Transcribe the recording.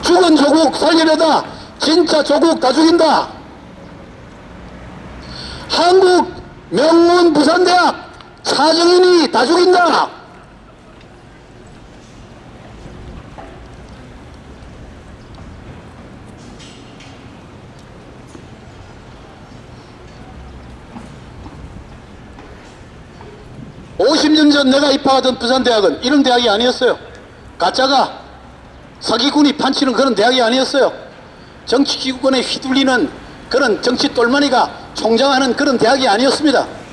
죽은 조국 살리려다 진짜 조국 다 죽인다. 한국 명문 부산대학 차정인이 다 죽인다. (50년) 전 내가 입학하던 부산대학은 이런 대학이 아니었어요. 가짜가 사기꾼이 판치는 그런 대학이 아니었어요. 정치기구권에 휘둘리는 그런 정치 똘마니가 총장하는 그런 대학이 아니었습니다.